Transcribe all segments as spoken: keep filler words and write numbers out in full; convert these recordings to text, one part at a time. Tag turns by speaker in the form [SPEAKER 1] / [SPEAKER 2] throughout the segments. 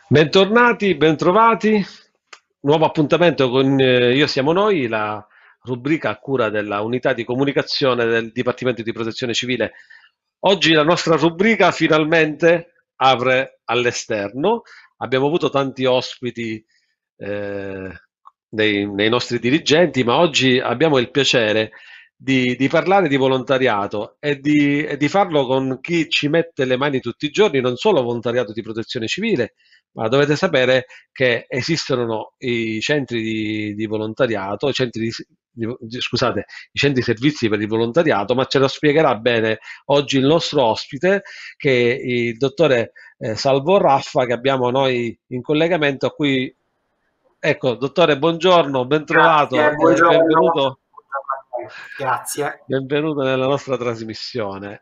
[SPEAKER 1] Bentornati, bentrovati. Nuovo appuntamento con eh, Io siamo noi, la rubrica a cura della unità di comunicazione del Dipartimento di Protezione Civile. Oggi la nostra rubrica finalmente apre all'esterno. Abbiamo avuto tanti ospiti eh, nei, nei nostri dirigenti, ma oggi abbiamo il piacere di, di parlare di volontariato e di, e di farlo con chi ci mette le mani tutti i giorni, non solo volontariato di protezione civile, ma dovete sapere che esistono i centri di, di volontariato, i centri di, di- di- scusate, i centri servizi per il volontariato, ma ce lo spiegherà bene oggi il nostro ospite, che è il dottore eh, Salvo Raffa, che abbiamo noi in collegamento, a cui, ecco, dottore, buongiorno, ben
[SPEAKER 2] Grazie,
[SPEAKER 1] trovato e
[SPEAKER 2] buongiorno.
[SPEAKER 1] benvenuto.
[SPEAKER 2] Grazie,
[SPEAKER 1] Benvenuto nella nostra trasmissione.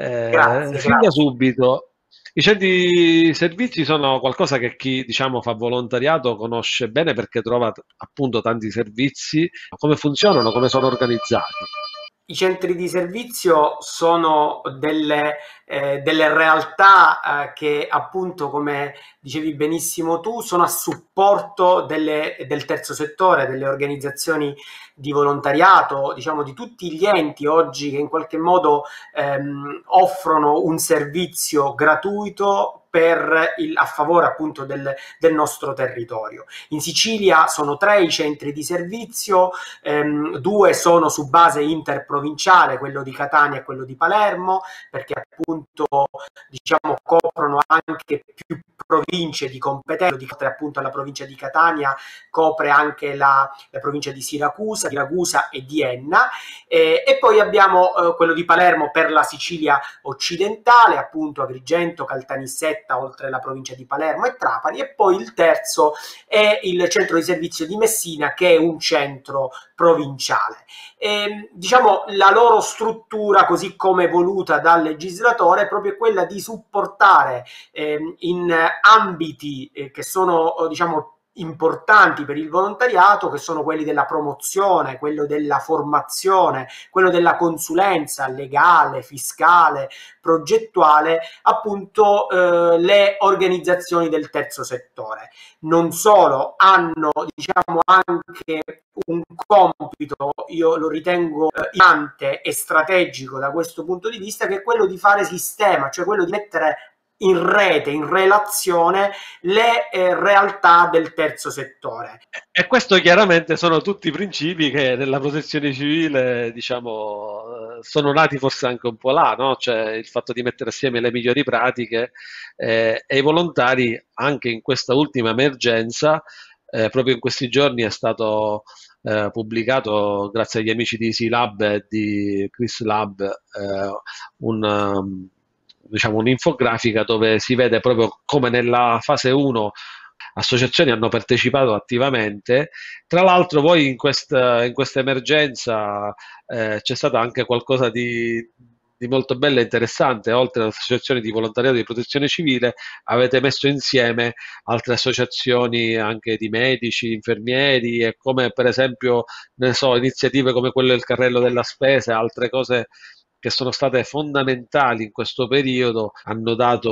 [SPEAKER 1] Eh,
[SPEAKER 2] grazie,
[SPEAKER 1] fin da
[SPEAKER 2] grazie.
[SPEAKER 1] subito, i centri servizi sono qualcosa che chi, diciamo, fa volontariato conosce bene perché trova t- appunto tanti servizi. Come funzionano, come sono organizzati?
[SPEAKER 2] I centri di servizio sono delle, eh, delle realtà eh, che appunto, come dicevi benissimo tu, sono a supporto delle- del terzo settore, delle organizzazioni di volontariato, diciamo di tutti gli enti oggi che in qualche modo ehm, offrono un servizio gratuito per il, a favore appunto del, del nostro territorio. In Sicilia sono tre i centri di servizio, ehm, due sono su base interprovinciale, quello di Catania e quello di Palermo, perché appunto diciamo coprono anche più province di competenza, di appunto alla provincia di Catania copre anche la, la provincia di Siracusa, di Ragusa e di Enna, eh, e poi abbiamo eh, quello di Palermo per la Sicilia occidentale, appunto Agrigento, Caltanissetta, oltre la provincia di Palermo e Trapani, e poi il terzo è il centro di servizio di Messina, che è un centro provinciale. E, diciamo, la loro struttura, così come voluta dal legislatore, è proprio quella di supportare eh, in ambiti eh, che sono, diciamo, importanti per il volontariato, che sono quelli della promozione, quello della formazione, quello della consulenza legale, fiscale, progettuale, appunto eh, le organizzazioni del terzo settore. Non solo, hanno diciamo anche un compito, io lo ritengo importante e strategico da questo punto di vista, che è quello di fare sistema, cioè quello di mettere in rete, in relazione le eh, realtà del terzo settore.
[SPEAKER 1] E questo chiaramente sono tutti principi che nella protezione civile, diciamo, eh, sono nati forse anche un po' là, no? Cioè il fatto di mettere assieme le migliori pratiche eh, e i volontari anche in questa ultima emergenza, eh, proprio in questi giorni è stato eh, pubblicato, grazie agli amici di Easy Lab e di Chris Lab, eh, un, um, diciamo, un'infografica dove si vede proprio come nella fase uno associazioni hanno partecipato attivamente. Tra l'altro, poi in questa, in questa emergenza eh, c'è stato anche qualcosa di, di molto bello e interessante. Oltre alle associazioni di volontariato di protezione civile, avete messo insieme altre associazioni anche di medici, infermieri e come per esempio, ne so, iniziative come quelle del carrello della spesa e altre cose che sono state fondamentali in questo periodo, hanno dato,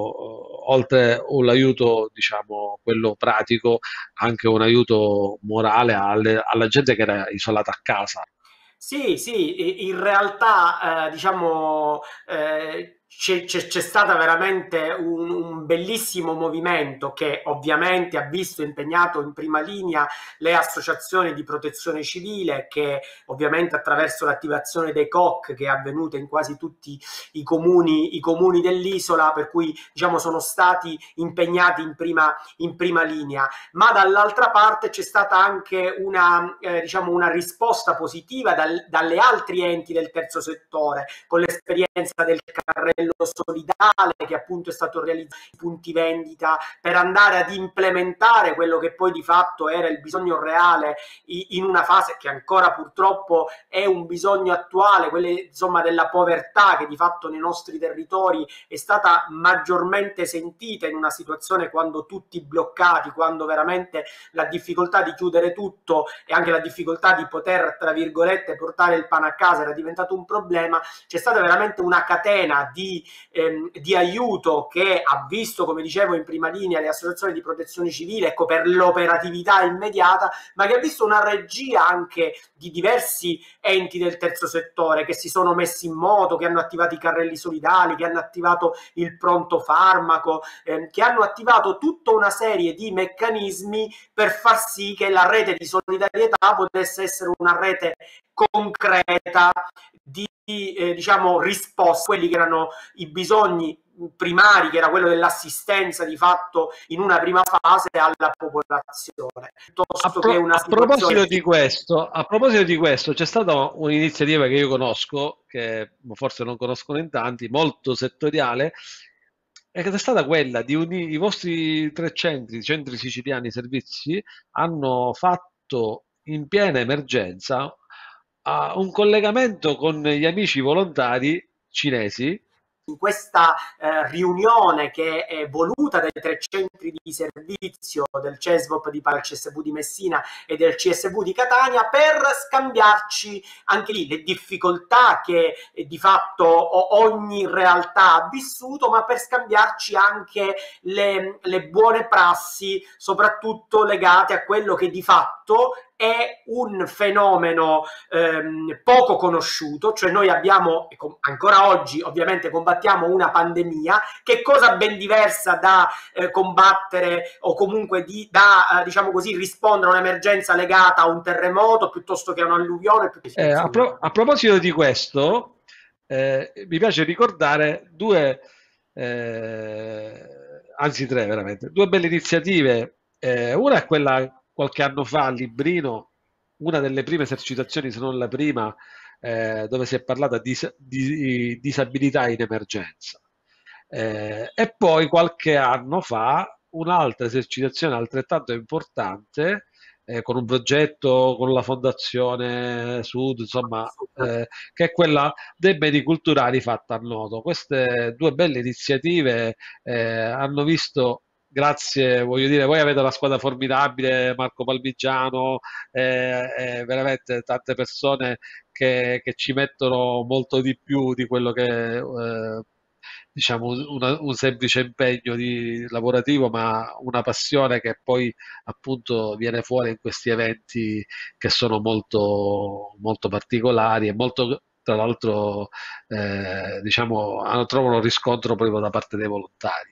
[SPEAKER 1] eh, oltre l'aiuto, diciamo, quello pratico, anche un aiuto morale alle- alla gente che era isolata a casa.
[SPEAKER 2] Sì, sì, in realtà eh, diciamo eh, c'è, c'è- c'è stata veramente un, un bellissimo movimento che ovviamente ha visto impegnato in prima linea le associazioni di protezione civile, che ovviamente attraverso l'attivazione dei C O C che è avvenuta in quasi tutti i comuni, i comuni dell'isola, per cui diciamo sono stati impegnati in prima, in prima linea, ma dall'altra parte c'è stata anche una, eh, diciamo una risposta positiva dal, dalle altri enti del terzo settore, con l'esperienza del carrello solidale che appunto è stato realizzato punti vendita per andare ad implementare quello che poi di fatto era il bisogno reale in una fase che ancora purtroppo è un bisogno attuale, quella insomma della povertà che di fatto nei nostri territori è stata maggiormente sentita in una situazione quando tutti bloccati, quando veramente la difficoltà di chiudere tutto e anche la difficoltà di poter, tra virgolette, portare il pane a casa era diventato un problema. C'è stata veramente una catena di di, ehm, di aiuto che ha visto, come dicevo in prima linea, le associazioni di protezione civile, ecco, per l'operatività immediata, ma che ha visto una regia anche di diversi enti del terzo settore che si sono messi in moto, che hanno attivato i carrelli solidali, che hanno attivato il pronto farmaco, ehm, che hanno attivato tutta una serie di meccanismi per far sì che la rete di solidarietà potesse essere una rete concreta di eh, diciamo risposta a quelli che erano i bisogni primari, che era quello dell'assistenza di fatto in una prima fase alla popolazione, piuttosto
[SPEAKER 1] A, pro
[SPEAKER 2] che una
[SPEAKER 1] a proposito
[SPEAKER 2] situazione
[SPEAKER 1] di questo, a proposito di questo, c'è stata un'iniziativa che io conosco, che forse non conoscono in tanti, molto settoriale, e che è stata quella di unire i vostri tre centri, centri siciliani servizi, hanno fatto in piena emergenza a un collegamento con gli amici volontari cinesi.
[SPEAKER 2] In questa eh, riunione che è voluta dai tre centri di servizio del CESVOP di Pal C S V di Messina e del C S V di Catania, per scambiarci anche lì le difficoltà che eh, di fatto ogni realtà ha vissuto, ma per scambiarci anche le, le buone prassi, soprattutto legate a quello che di fatto è un fenomeno ehm, poco conosciuto, cioè noi abbiamo, ancora oggi ovviamente combattiamo una pandemia, che cosa ben diversa da eh, combattere o comunque di, da, eh, diciamo così, rispondere a un'emergenza legata a un terremoto piuttosto che a un'alluvione.
[SPEAKER 1] Eh, a, pro a proposito di questo, eh, mi piace ricordare due, eh, anzi tre veramente, due belle iniziative. Eh, una è quella qualche anno fa a Librino, una delle prime esercitazioni, se non la prima, eh, dove si è parlata di, di disabilità in emergenza. Eh, e poi qualche anno fa un'altra esercitazione altrettanto importante, eh, con un progetto con la Fondazione Sud, insomma, eh, che è quella dei beni culturali fatta a Noto. Queste due belle iniziative eh, hanno visto, grazie, voglio dire, voi avete una squadra formidabile, Marco Palmigiano, eh, eh, veramente tante persone che, che ci mettono molto di più di quello che eh, diciamo una, un semplice impegno di, lavorativo, ma una passione che poi appunto viene fuori in questi eventi che sono molto, molto particolari e molto, tra l'altro, eh, diciamo, trovano riscontro proprio da parte dei volontari.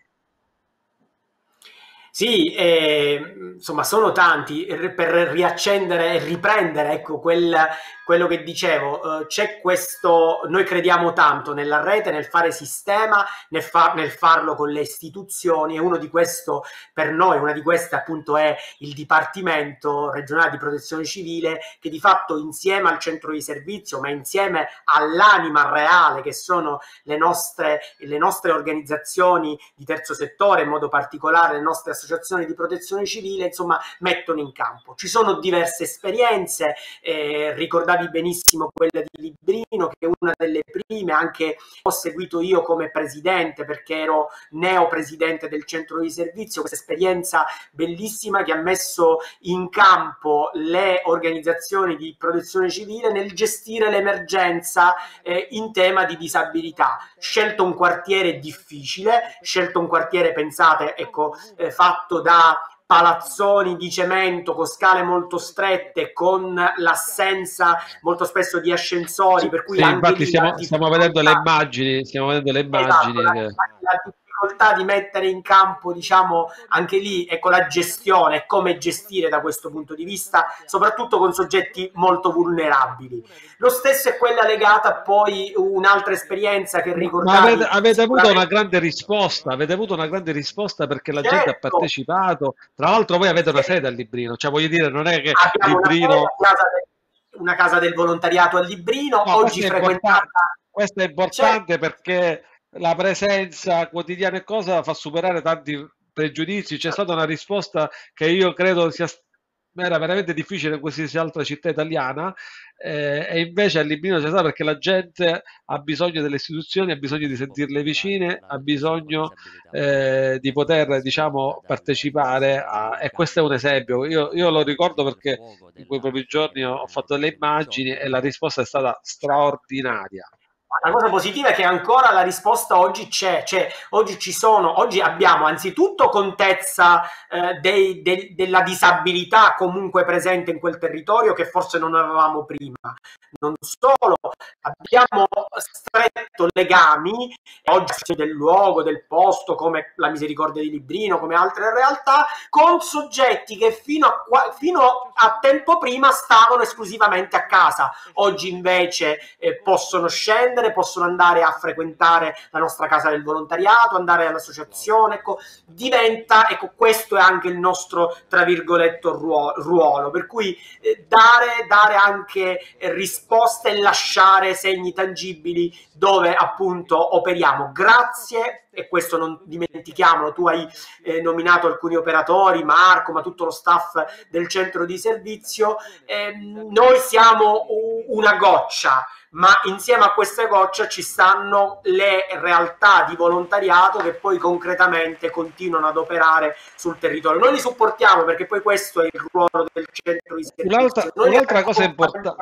[SPEAKER 2] Sì, eh, insomma, sono tanti per riaccendere e riprendere, ecco, quel, quello che dicevo. Eh, c'è questo, noi crediamo tanto nella rete, nel fare sistema, nel, far, nel farlo con le istituzioni, e uno di questo, per noi, una di queste appunto è il Dipartimento regionale di protezione civile, che di fatto insieme al centro di servizio, ma insieme all'anima reale che sono le nostre, le nostre organizzazioni di terzo settore, in modo particolare le nostre associazioni di protezione civile, insomma, mettono in campo. Ci sono diverse esperienze, eh, ricordavi benissimo quella di Librino, che è una delle prime, anche ho seguito io come presidente, perché ero neo presidente del centro di servizio, questa esperienza bellissima che ha messo in campo le organizzazioni di protezione civile nel gestire l'emergenza eh, in tema di disabilità. Scelto un quartiere difficile, scelto un quartiere, pensate, ecco, eh, fatto da palazzoni di cemento con scale molto strette, con l'assenza molto spesso di ascensori,
[SPEAKER 1] Sì,
[SPEAKER 2] per cui
[SPEAKER 1] sì,
[SPEAKER 2] anche
[SPEAKER 1] infatti
[SPEAKER 2] lì
[SPEAKER 1] stiamo, stiamo vedendo le immagini, stiamo vedendo le
[SPEAKER 2] esatto,
[SPEAKER 1] immagini
[SPEAKER 2] la,
[SPEAKER 1] che...
[SPEAKER 2] la difficoltà di mettere in campo, diciamo, anche lì, ecco, la gestione, come gestire da questo punto di vista, soprattutto con soggetti molto vulnerabili. Lo stesso è quella legata poi un'altra esperienza che
[SPEAKER 1] Ma
[SPEAKER 2] ricordavi.
[SPEAKER 1] avete, avete avuto una grande risposta, avete avuto una grande risposta perché la gente ha
[SPEAKER 2] Certo,
[SPEAKER 1] partecipato. Tra l'altro voi avete una
[SPEAKER 2] certo.
[SPEAKER 1] sede a Librino, cioè voglio dire, non è che
[SPEAKER 2] Abbiamo una,
[SPEAKER 1] Librino...
[SPEAKER 2] casa del, una casa del volontariato a Librino,
[SPEAKER 1] No,
[SPEAKER 2] oggi
[SPEAKER 1] questo è importante,
[SPEAKER 2] frequentata.
[SPEAKER 1] questo è importante
[SPEAKER 2] Certo.
[SPEAKER 1] perché la presenza quotidiana e cosa fa superare tanti pregiudizi. C'è stata una risposta che io credo sia era veramente difficile in qualsiasi altra città italiana, eh, e invece a Librino c'è stata perché la gente ha bisogno delle istituzioni, ha bisogno di sentirle vicine, ha bisogno eh, di poter, diciamo, partecipare a... e questo è un esempio. Io, io lo ricordo perché in quei propri giorni ho, ho fatto delle immagini e la risposta è stata straordinaria.
[SPEAKER 2] La cosa positiva è che ancora la risposta oggi c'è, cioè oggi ci sono, oggi abbiamo anzitutto contezza eh, dei, de, della disabilità comunque presente in quel territorio che forse non avevamo prima. Non solo, abbiamo stretto legami oggi del luogo, del posto, come la Misericordia di Librino, come altre realtà, con soggetti che fino a, fino a tempo prima stavano esclusivamente a casa. Oggi invece eh, possono scendere, possono andare a frequentare la nostra casa del volontariato, andare all'associazione, ecco, diventa, ecco, questo è anche il nostro, tra virgolette, ruolo, per cui eh, dare, dare anche eh, risposte e lasciare segni tangibili dove appunto operiamo. Grazie, e questo non dimentichiamolo, tu hai eh, nominato alcuni operatori, Marco, ma tutto lo staff del centro di servizio, eh, noi siamo una goccia, ma insieme a queste gocce ci stanno le realtà di volontariato che poi concretamente continuano ad operare sul territorio. Noi li supportiamo perché poi questo è il ruolo del centro di servizio.
[SPEAKER 1] Un'altra, un'altra cosa importante.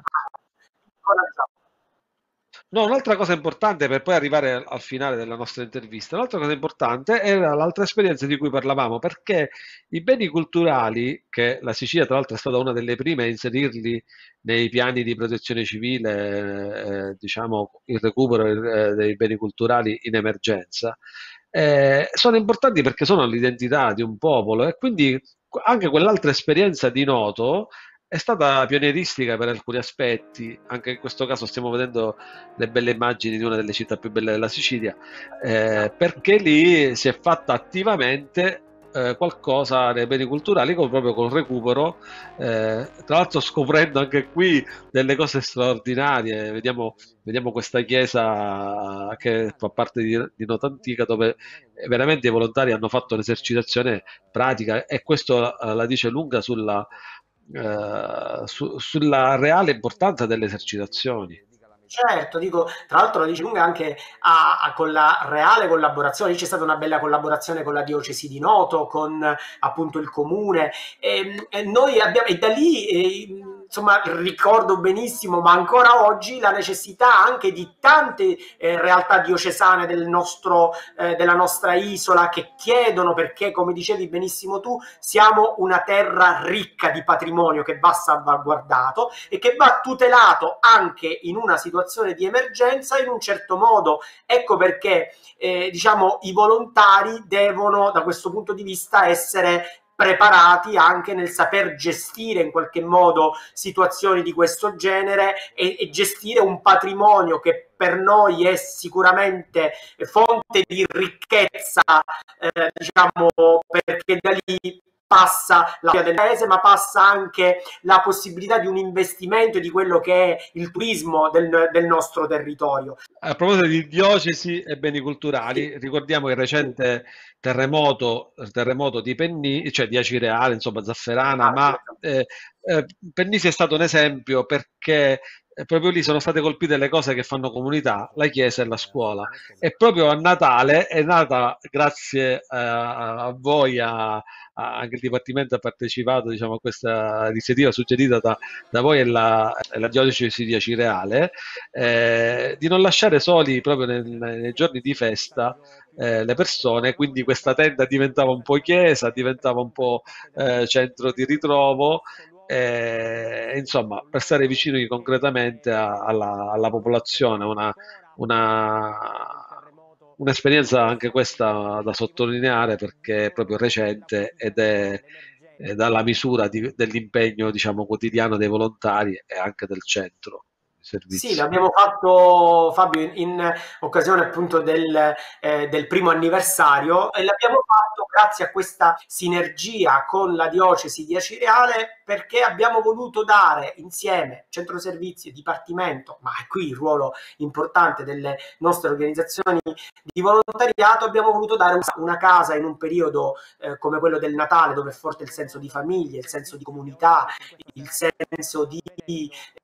[SPEAKER 1] No, un'altra cosa importante per poi arrivare al, al finale della nostra intervista, un'altra cosa importante era l'altra esperienza di cui parlavamo, perché i beni culturali, che la Sicilia tra l'altro è stata una delle prime a inserirli nei piani di protezione civile, eh, diciamo il recupero eh, dei beni culturali in emergenza, eh, sono importanti perché sono l'identità di un popolo e quindi anche quell'altra esperienza di Noto è stata pionieristica per alcuni aspetti, anche in questo caso stiamo vedendo le belle immagini di una delle città più belle della Sicilia, eh, perché lì si è fatta attivamente eh, qualcosa nei beni culturali con, proprio col recupero, eh, tra l'altro scoprendo anche qui delle cose straordinarie. Vediamo, vediamo questa chiesa che fa parte di, di Nota Antica, dove veramente i volontari hanno fatto un'esercitazione pratica e questo eh, la dice lunga sulla Uh, su, sulla reale importanza delle esercitazioni.
[SPEAKER 2] Certo, dico, tra l'altro la dice lunga anche a, a, con la reale collaborazione. C'è stata una bella collaborazione con la diocesi di Noto, con appunto il comune, e, e noi abbiamo, e da lì e, insomma ricordo benissimo, ma ancora oggi la necessità anche di tante eh, realtà diocesane del nostro, eh, della nostra isola che chiedono, perché come dicevi benissimo tu, siamo una terra ricca di patrimonio che va salvaguardato e che va tutelato anche in una situazione di emergenza in un certo modo. Ecco perché eh, diciamo i volontari devono da questo punto di vista essere preparati anche nel saper gestire in qualche modo situazioni di questo genere e, e gestire un patrimonio che per noi è sicuramente fonte di ricchezza, eh, diciamo, perché da lì passa la via del paese, ma passa anche la possibilità di un investimento di quello che è il turismo del, del nostro territorio.
[SPEAKER 1] A proposito di diocesi e beni culturali, sì, ricordiamo il recente terremoto, terremoto di Penni, cioè di Acireale, insomma Zafferana, ah, ma eh, eh, Pennisi è stato un esempio perché proprio lì sono state colpite le cose che fanno comunità, la chiesa e la scuola. E proprio a Natale è nata, grazie a, a voi, a, a, anche il Dipartimento ha partecipato, diciamo, a questa iniziativa suggerita da, da voi e la, e la diocesi di Acireale, eh, di non lasciare soli proprio nel, nei giorni di festa eh, le persone, quindi questa tenda diventava un po' chiesa, diventava un po' eh, centro di ritrovo. Eh, insomma, per stare vicini concretamente a, alla, alla popolazione, una, una, un'esperienza anche questa da sottolineare perché è proprio recente ed è, è dalla misura di, dell'impegno, diciamo, quotidiano dei volontari e anche del centro. Servizio.
[SPEAKER 2] Sì, l'abbiamo fatto, Fabio, in, in occasione appunto del, eh, del primo anniversario, e l'abbiamo fatto grazie a questa sinergia con la diocesi di Acireale, perché abbiamo voluto dare insieme centro servizi e dipartimento, ma è qui il ruolo importante delle nostre organizzazioni di volontariato, abbiamo voluto dare una casa in un periodo eh, come quello del Natale, dove è forte il senso di famiglia, il senso di comunità, il senso di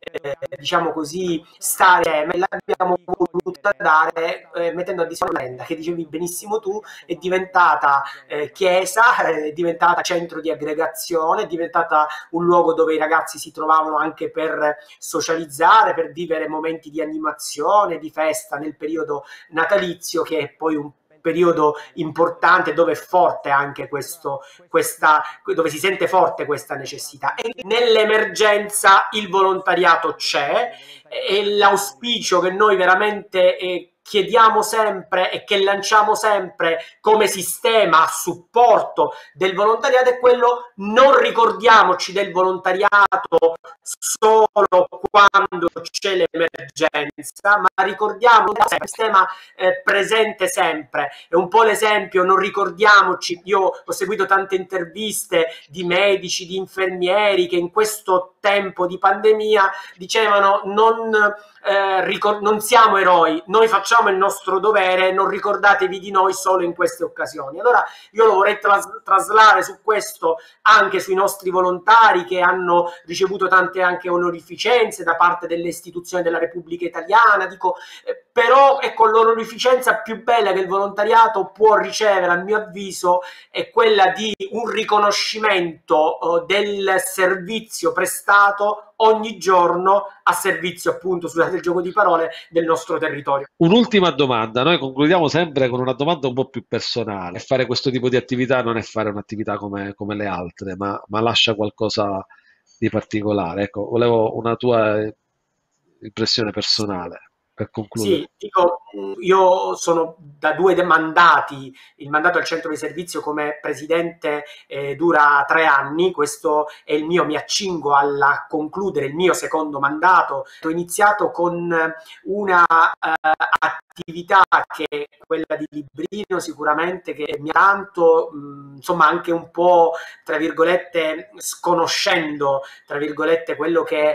[SPEAKER 2] eh, diciamo così, stare, me l'abbiamo voluta dare eh, mettendo a disposizione, che dicevi benissimo tu, è diventata eh, chiesa, è diventata centro di aggregazione, è diventata un luogo dove i ragazzi si trovavano anche per socializzare, per vivere momenti di animazione, di festa nel periodo natalizio, che è poi un periodo importante dove è forte anche questo, questa, dove si sente forte questa necessità. E nell'emergenza il volontariato c'è, e l'auspicio che noi veramente eh, chiediamo sempre e che lanciamo sempre come sistema a supporto del volontariato è quello: non ricordiamoci del volontariato solo quando c'è l'emergenza, ma ricordiamo che è un sistema eh, presente sempre. È un po' l'esempio, non ricordiamoci, io ho seguito tante interviste di medici, di infermieri che in questo tempo di pandemia dicevano non, eh, ricor- non siamo eroi, noi facciamo il nostro dovere, non ricordatevi di noi solo in queste occasioni. Allora io lo vorrei tras- traslare su questo anche sui nostri volontari che hanno ricevuto tante anche onorificenze da parte delle istituzioni della Repubblica Italiana. Dico, eh, però ecco, l'onorificenza più bella che il volontariato può ricevere, a mio avviso, è quella di un riconoscimento eh, del servizio prestato ogni giorno a servizio, appunto, scusate il gioco di parole, del nostro territorio.
[SPEAKER 1] Un'ultima domanda, noi concludiamo sempre con una domanda un po' più personale. Fare questo tipo di attività non è fare un'attività come, come le altre, ma, ma lascia qualcosa di particolare. Ecco, volevo una tua impressione personale per concludere.
[SPEAKER 2] Sì, dico, io sono da due mandati, il mandato al centro di servizio come presidente eh, dura tre anni, questo è il mio, mi accingo a concludere il mio secondo mandato. Ho iniziato con una eh, attività che è quella di librino, sicuramente, che mi ha tanto, mh, insomma, anche un po', tra virgolette, sconoscendo, tra virgolette, quello che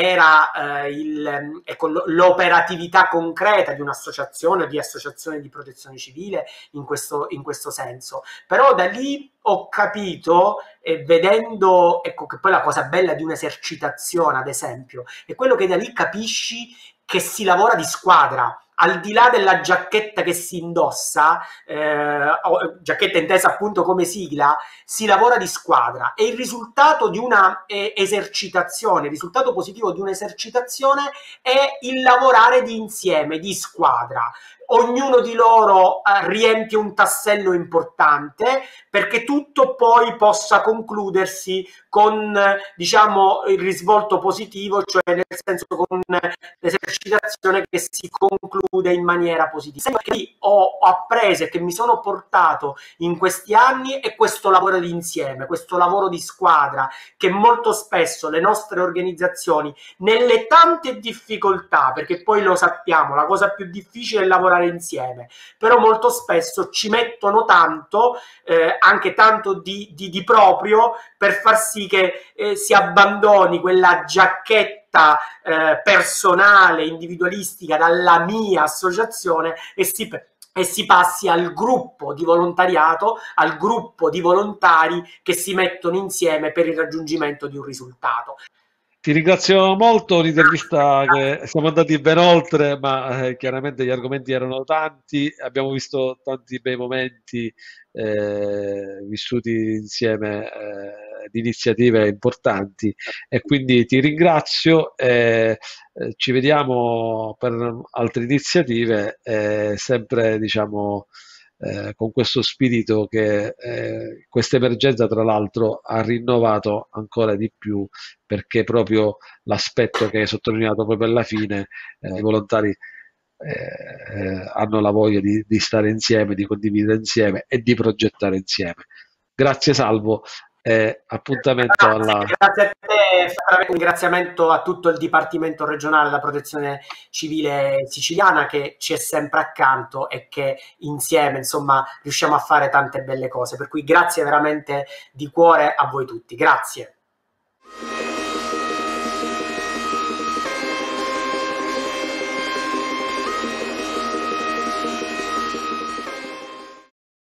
[SPEAKER 2] era eh, il, ecco, l'operatività concreta di un'associazione o di associazione di protezione civile in questo, in questo senso. Però da lì ho capito, eh, vedendo, ecco, che poi la cosa bella di un'esercitazione, ad esempio, è quello che da lì capisci che si lavora di squadra. Al di là della giacchetta che si indossa, eh, giacchetta intesa appunto come sigla, si lavora di squadra, e il risultato di una eh, esercitazione, il risultato positivo di un'esercitazione è il lavorare di insieme, di squadra. Ognuno di loro eh, riempie un tassello importante perché tutto poi possa concludersi con, diciamo, il risvolto positivo, cioè nel senso con l'esercitazione che si conclude in maniera positiva. Quello che ho appreso e che mi sono portato in questi anni è questo lavoro di insieme, questo lavoro di squadra, che molto spesso le nostre organizzazioni, nelle tante difficoltà, perché poi lo sappiamo, la cosa più difficile è lavorare insieme, però molto spesso ci mettono tanto, eh, anche tanto di, di, di proprio, per far sì che eh, si abbandoni quella giacchetta eh, personale, individualistica dalla mia associazione e si, e si passi al gruppo di volontariato, al gruppo di volontari che si mettono insieme per il raggiungimento di un risultato.
[SPEAKER 1] Ti ringrazio molto, un'intervista che siamo andati ben oltre, ma eh, chiaramente gli argomenti erano tanti, abbiamo visto tanti bei momenti eh, vissuti insieme eh, di iniziative importanti, e quindi ti ringrazio e eh, ci vediamo per altre iniziative, eh, sempre diciamo eh, con questo spirito che eh, questa emergenza tra l'altro ha rinnovato ancora di più, perché proprio l'aspetto che hai sottolineato proprio alla fine, eh, i volontari eh, hanno la voglia di, di stare insieme, di condividere insieme e di progettare insieme. Grazie Salvo, eh, appuntamento
[SPEAKER 2] Grazie,
[SPEAKER 1] alla...
[SPEAKER 2] grazie a te, un ringraziamento a tutto il Dipartimento regionale della Protezione Civile siciliana che ci è sempre accanto e che insieme, insomma, riusciamo a fare tante belle cose. Per cui grazie veramente di cuore a voi tutti. Grazie.